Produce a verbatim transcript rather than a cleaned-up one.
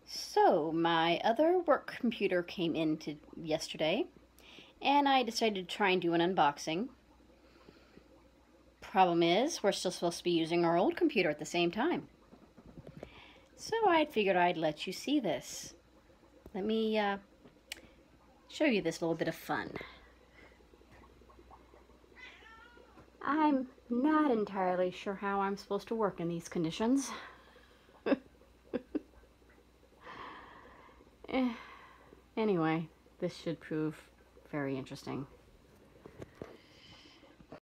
So my other work computer came in to yesterday, and I decided to try and do an unboxing. Problem is, we're still supposed to be using our old computer at the same time. So I figured I'd let you see this. Let me uh, show you this little bit of fun. I'm not entirely sure how I'm supposed to work in these conditions. Eh, anyway, this should prove very interesting.